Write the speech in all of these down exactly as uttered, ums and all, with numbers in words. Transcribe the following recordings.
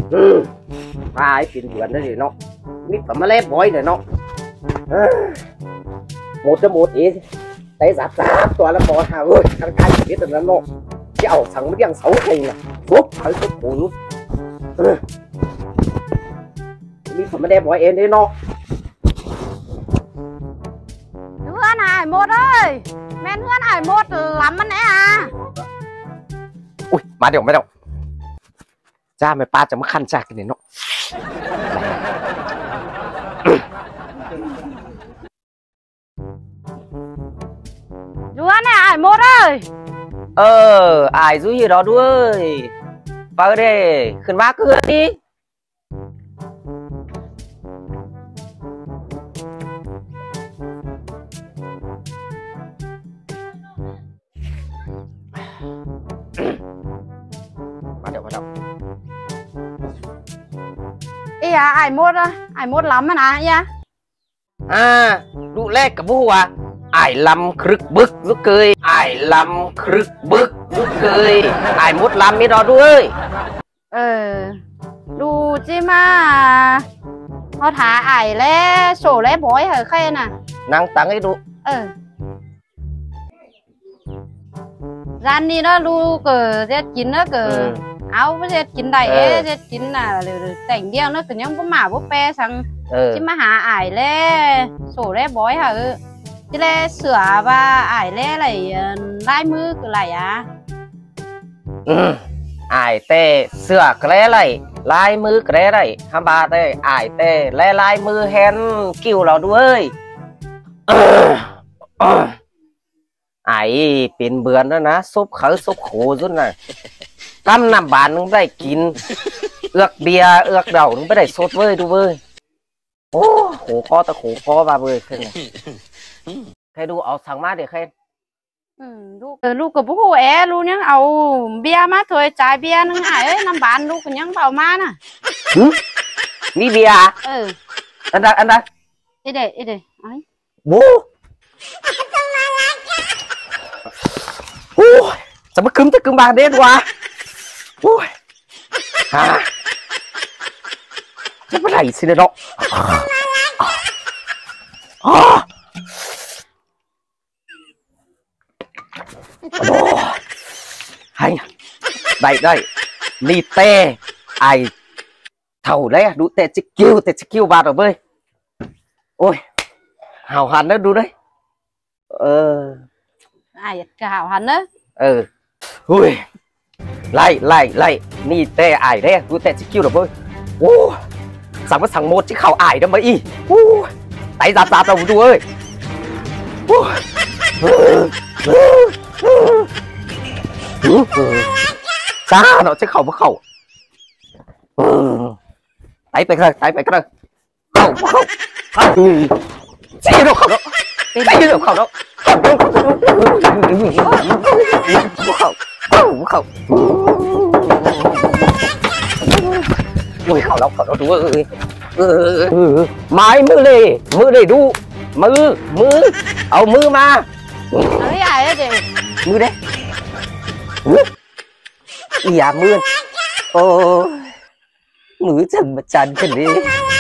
ai tiền vườn đó thì nó biết phải mà lép bói rồi nó một cho một ý tay giáp giáp toàn là bò hà ơi thằng cái biết được là nó cái ẩu thằng mới đang xấu này là bốp thấy cái cổ luôn biết phải mà đem bói em đấy nó hươn hải một ơi men hươn hải một lắm anh ấy à ui má đều má đâu ra mày ba chấm khăn chạc cái này nó hươn hải một ơi ờ ai dữ gì đó đuôi vào đây khẩn má cứ đi bắt đầu bắt đầu ý à ai một à ai một lắm anh à ya à đủ lẹ cả bu à ai làm khực bực giúp cười ai làm khực bực giúp cười ai một làm mấy đó đuôi ờ đủ chứ mà họ thả ai lẽ sổ lẽ bói hả khen à năng tăng ấy đủ ờ ran đi nó lu cờ Z chín nó cờ ừ. Áo với Z chín đầy ấy Z chín là cảnh điêu nó cứ nhông có mả búp pe sang ừ. Chứ mà hả ải lẽ sổ lẽ bói hả chứ lẽ sửa và ải lẽ lại lai mưa cứ lại à ừ. Ải tê sửa cái này lai mưa cái này ham ba tê ải tê lẽ lai mưa hen kêu nó đuôi aiเป็นเบือนแล้วนะซุปเขาซุปโขซุนน่ะกำน้ำบานนึงได้กินเอือกเบียร์เอือกเดานึงไม่ได้สดเว้ยดูเว้ยโอ้โหคอตะโขคอมาเว้ยขึ้นใครดูเอาสั่งมาเดี๋ยวใครลูกลูกกับพวกแอลูกยังเอาเบียร์มาถอยจ่ายเบียร์นึงหายเอ้ยน้ำบานลูกยังเปล่ามาน่ะมีเบียร์เอออันนั้นอันนั้นไอเด็กไอเด็กไอ้โว้โอ้ยจะมาคึมจะคึมบางเด่นวะโอ้ยฮะจะมาไหนสิเนาะอ๋อโอ้hay đây đây ni tê ai thầu đấy đủ tê chiếc kêu tê chiếc kêu vào rồi bơi ôi hào hẳn đó đủ đấy ờ ai cái hào hẳn đó ừ ui lại lại lại ni tê ai đấy đủ tê chiếc kêu rồi bơi ôสั่งมาสั่งหมดที่เขาอ้ายได้ไหมอีไตจับจับเราดูเอ้ยจ้าเนาะที่เขาไม่เขาไตไปกันไตไปกันเขาเขาเขาเจ๊เราเขาเนาะไตเราเขาเนาะเขาเขาเขาโอ้ยเขาเราเขาเราดูเอ้ยเออไม้มือเลยมือเลยดูมือมือเอามือมาเฮ้ยไอ้เด็กมือเด้อีอย่ามือโอ้มือจังมาจันกันดิ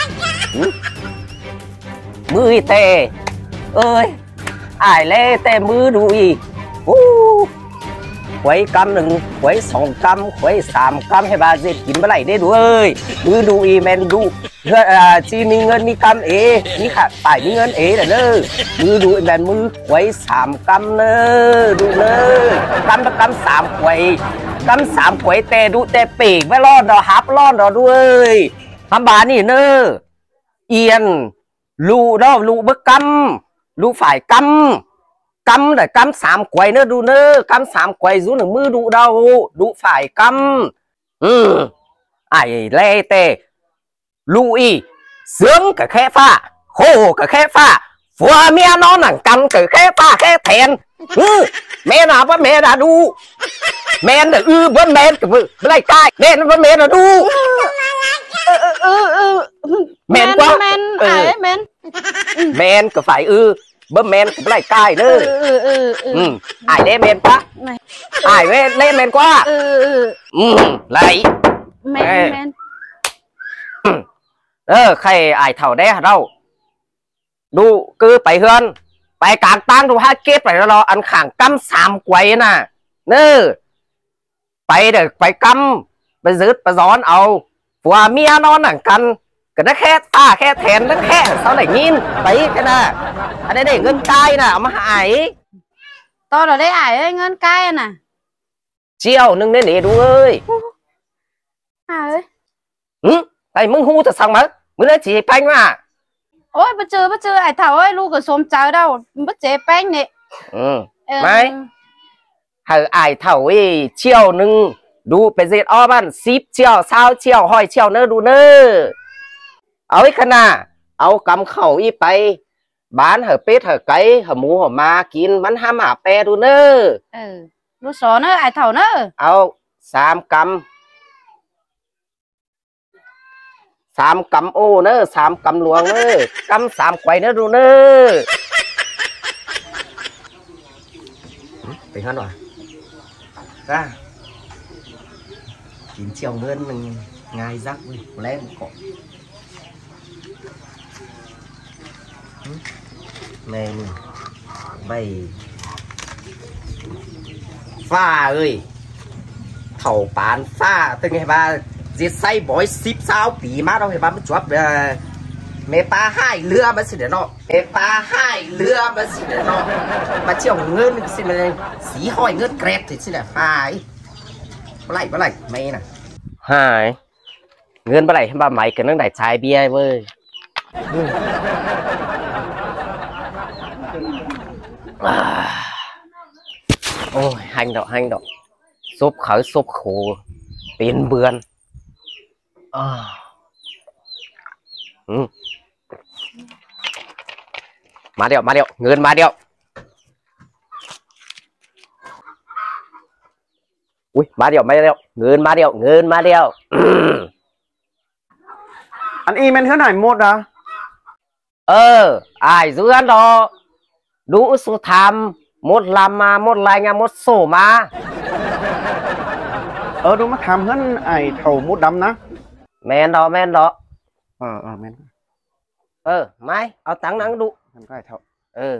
มือเตะเอ้ยไอ้เล่เตะมือดูอีโอ้ไว้กำหนึ่งไว้สองกำไว้สามกำให้บาเจ็ดกินเมื่อไหร่ได้ดูเอ้ยมือดูอีแมนดูเพื่อจีมีเงินมีกำเอนี่ค่ะฝ่ายมีเงินเอเด้อมือดูแมนมือไว้สามกำเนอดูเลยกำละกำสามไว้กำสามไว้แต่ดูแต่ปีกไม่รอดดอกฮับรอดดอกด้วยทำบานี่เนอเอียนลูดอกลูเบิกกำลูฝ่ายกำcắm để cắm sám quay nữa đu nữa cắm sám quay rú nửa mưa đu đâu đu phải cắm ừ ai lê tê lui sướng cả khe pha khô cả khe pha vừa mẹ nó nặng cắm cả khe pha khe thèn ừ mẹ nào với mẹ đã đu mẹ là ư với mẹ cái vừa lại cay mẹ nó với mẹ là đu mẹ quá mẹ mẹ có phải ư bơm men cũng lại cay nữa ừ, ừ, ừ, ừ. Ai lên men quá ai lên lên men quá ừ, ừ. Ừ, lại men men เออใครไอ้เท่าได้เราดูคือไปเฮือนไปกลางตั้งดูห้าเกตไปแล้วรออันข่างกำสามไกวน่ะเน้อไปเด็กไปกำไปยืดไปร้อนเอาผัวเมียนอนหนังกันก็ได้แค่ตาแค่แทนได้แค่เท่าไหร่ยินไปกันนะอันนี้ได้เงินกายน่ะเอามาหายตอนเราได้ไอ้เงินกายน่ะเจียวนึงเนี่ยนี่ดูเอ้ยไอ้หืมไอ้มึงหูจะสั่งมั้งมึงได้จีแป้งมาโอ้ยไปเจอไปเจอไอ้เท่าไอ้ลูกก็สมใจเราไม่เจ๊แป้งนี่อืมไม่หาไอ้เท่าไอ้เชี่ยวนึงดูเป็นเศษอ้อบ้านซิปเชี่ยวเช้าเชี่ยวห้อยเชี่ยวเนื้อดูเนื้อเอาไอ้ขนาเอากำเข่าอีไปบ้านเหอเป็ดเหอไก่เหอหมูเหอมากินมันห้ามหาแปรดูเนื้อเออลูกสอนเนอะไอ้เท่าเนอะเอาสามกำสามกำโอ้เนอะสามกำหลวงเนอะกำสามไกวเนอะดูเนอะไปฮันหน่อยra chín triệu ngân mình ngay rắc đi lấy một cọ này bày pha ơi thầu bán pha từng ngày ba giết say bói ship sao tí má đâu thì ba mới chụp mẹ ba hai lừa mà xin để nó mẹ ba hai lừa mà xin để nó mà chiều ngân xin mà xí hỏi ngân kẹt thì xin là phảiปลายปลายไม่น่ะหายเงินปลายให้บ้าใหม่กันตั้งแต่ชายเบี้ยเว้ยโอ้ยhànhดอกhànhดอกซุปเขาซุปโขเป็นเบือนมาเดียวมาเดียวเงินมาเดียวอุ้ยมาเดียวมาเดียวเงินมาเดียวเงินมาเดียวอันอีเมนเท่าไหร่หมดอ่ะเออไอ้เรื่องดอดูสุธรรมหมดลำมาหมดลายงานหมดโซมาเออดูมาทำเพื่อนไอ้เท่ามุดดำนะแมนดอแมนดอเออเออแมนเออไม่เอาตังค์นั่งดูมันก็ไอ้เท่าเออ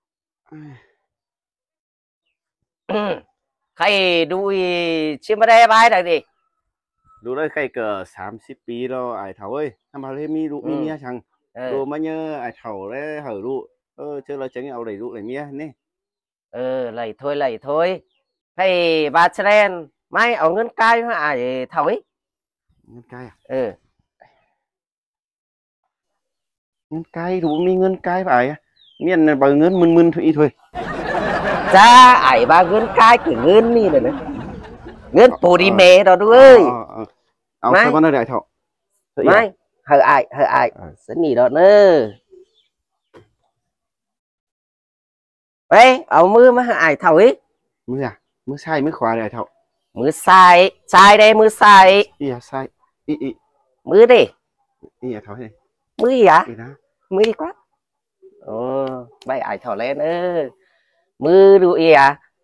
ใครดูชิมไม่ได้บายได้ดิดูได้ใครเกิดสามสิบปีแล้วไอ้เท่าเอ้ยทำอะไรมีลูกมีเมียชังดูมาเนอะไอ้เท่าได้เหอลูกเออเจอเราจะเอาอะไรลูกอะไรเมียนี่เออไหลthôiไหลthôiให้บาเชรนไม่เอาเงินกายมาไอ้เท่าấy เงินกายเออเงินกายดูมีเงินกายไปเมียนบางเงินมึนๆทุยthôi จ้าไอ้บาเงินกายคือเงินนี่เลยนะเงินปูดีเมย์เราด้วยเอาสักวันได้เท่าไม่เฮอไอเฮอไอสนิทเราเนอะเฮ้ยเอามือมาไอเท่าอีมืออะมือซ้ายมือขวาได้เท่ามือซ้ายซ้ายได้มือซ้ายอีอะซ้ายอีอีมือดิอีอะเท่าไหร่มืออะมือดีกว่าโอ้ใบไอเท่าเล่นเออมือดูเอีย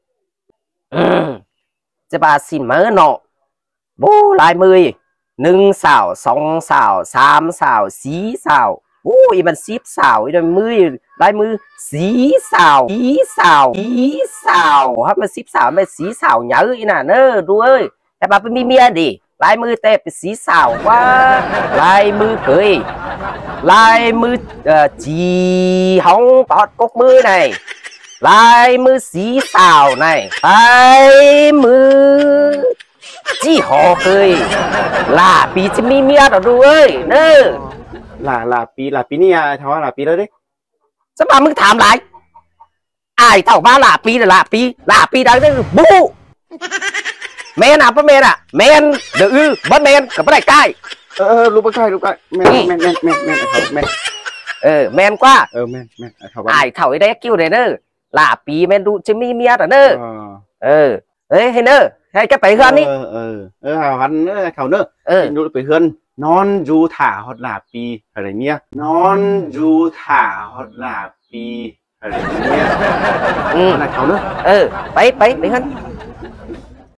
จะบาสินมือเนาะโบลายมือหนึ่งสาวสองสาวสามสาวสี่สาวโอ้ยมันสิบสาวอีกมือลายมือสีสาวสีสาวสีสาวครับมันสิบสาวมันสีสาวเยอะอีน่ะเนอะดูเอ้ยแต่บาเป็นมีเมียดิลายมือแต่เป็นสีสาวว่าลายมือเคยลายมือจีห้องปอดกกมือnàyลายมือสีสาวnàyลายมือจีหอเคยลาปีจะมีเมียต่อดูเอ้ยเนอะลาลาปีลาปีนี่อะเท่าลาปีแล้วดิจะมามึงถามไรไอ้เท่าบ้าลาปีหรือลาปีลาปีได้ได้บูแมนอ่ะพ่อแมนอ่ะแมนเดือดบ้านแมนกับบ้านไหนใกล้เออลูกบ้านใกล้ลูกใกล้แมนแมนแมนแมนแมนแมนเออแมนกว่าเออแมนแมนไอ้เท่าไอ้ได้กิ้วเลยเนอะลาปีแมนดูจะมีเมียต่อเนอะเออเฮ้ยให้เนอะให้แกไปเฮือนนี่เออเออเออหันเนอะเขาเนอะเออดูไปเฮือนนอนจูถ่าฮอดลาปีอะไรเนี้ยนอนจูถ่าฮอดลาปีอะไรเนี้ยอืมเขาเนอะเออไปไปไปเฮือน